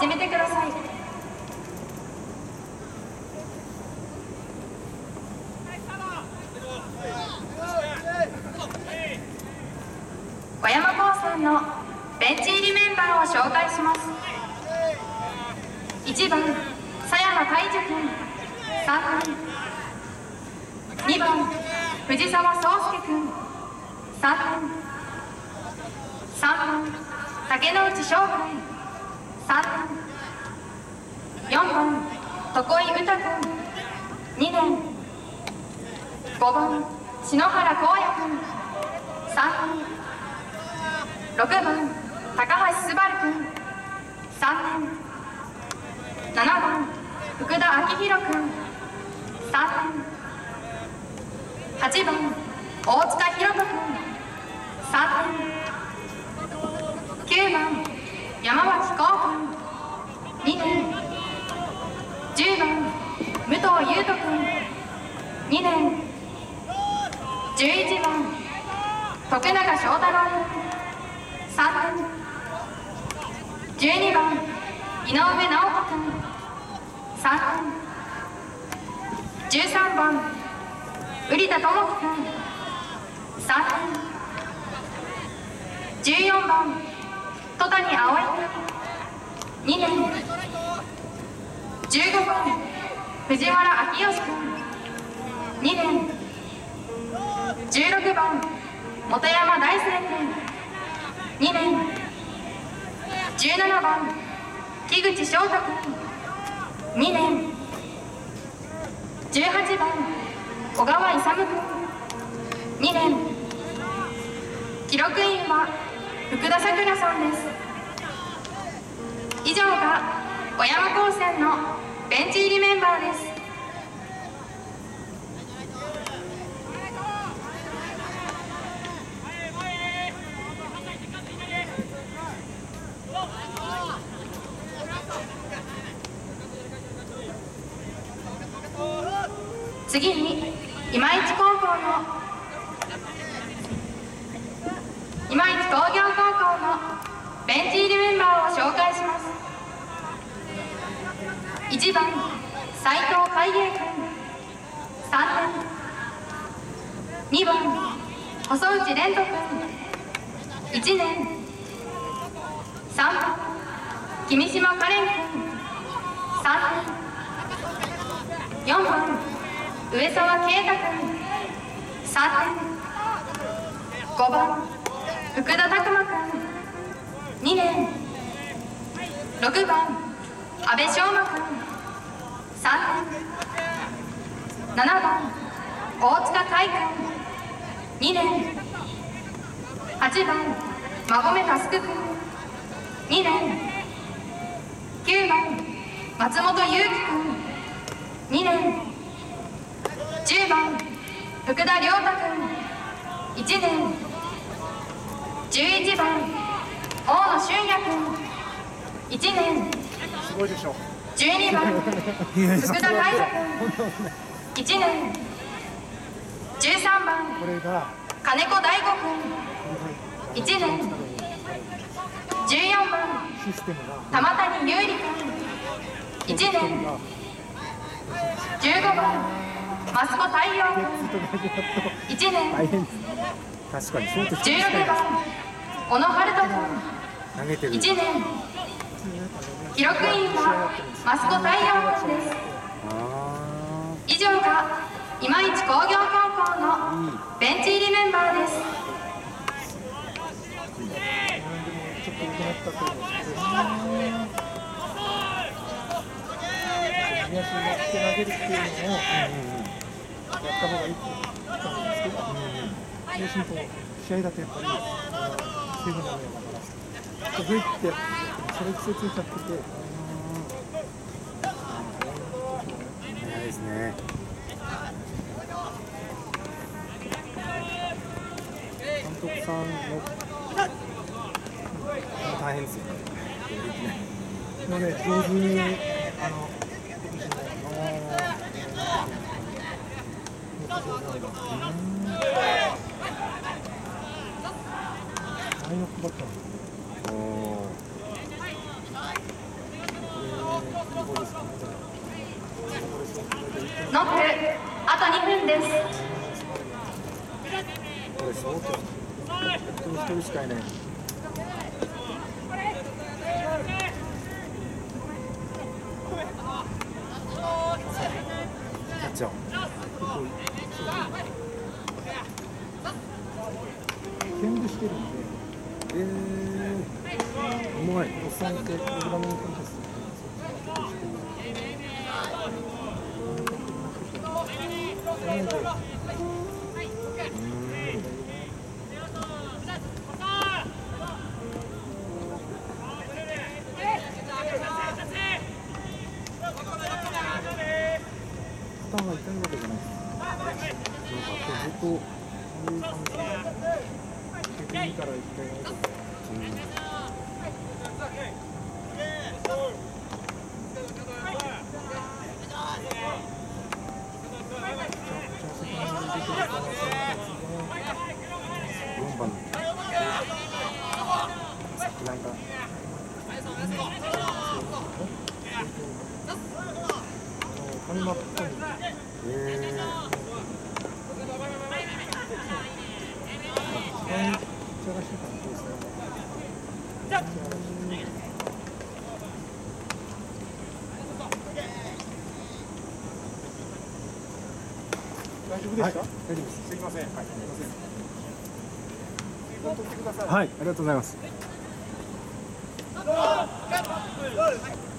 始めてください。小山高専のベンチ入りメンバーを紹介します。1番、佐山海樹君、3分。2番、藤沢壮介君、3分。3番、竹之内翔君、3分。4番、床井詩君、2年。5番、篠原光也君、3分。6番、高橋すばる君、3年。7番、福田明宏君、3年。8番、大塚弘人君、3年。9番、山脇光君、2年。10番、武藤優斗君、2年。11番、徳永翔太郎君、3年。12番、井上直人君、3年。13番、瓜田智樹君、3年。14番、戸谷葵君、2年。15番、藤原明義君、2年。16番、本山大輔君、2年。17番、木口翔太君、2年。18番、小川勇君、2年。記録員は福田さくらさんです。以上が小山高専のベンチ入りメンバーです。次に今市高校の今市工業高校のベンチ入りメンバーを紹介します。1番、斉藤海英君、3年。2番、細内蓮人君、1年。3番、君島カレン君、3年。4番、上沢啓太君、3年。5番、福田拓磨君、2年。6番、阿部翔馬君、3年。7番、大塚海君、2年。8番、馬込佑君、2年。9番、松本裕樹君、2年。10番、福田亮太君、1年。11番、大野俊也君、1年。 すごいでしょ。 12番、福田海斗君、1年。13番、金子大吾君、1年。14番、玉谷優里君、1年。15番、益子太陽君、1年。16番、小野春人君、1年。記録員は益子太陽君です。以上が今市工業高校のベンチ入りメンバーです。 ちょっと良くなったと思うんですけど、右足に乗って投げるっていうのをやった方がいいと思うんですけど、そうすると試合だとやっぱり水分がないからグイってやってそれ癖ついちゃってて、 ないですね。 監督さんの大変ですよ。 のね、上手に 2分です。 これ相当本当に1人しかいない。キャッチャー兼部してるんで、 うまい。 おっさんってプログラミングコンテスト頭が痛いわけじゃないです。ずっとこういう感じで逆にから一回やると。 4番なんか紙マップに一番探してたんですね。大丈夫ですか？ はい、大丈夫です。 すいません。はい、すいません。水分取ってください。 はい、ありがとうございます。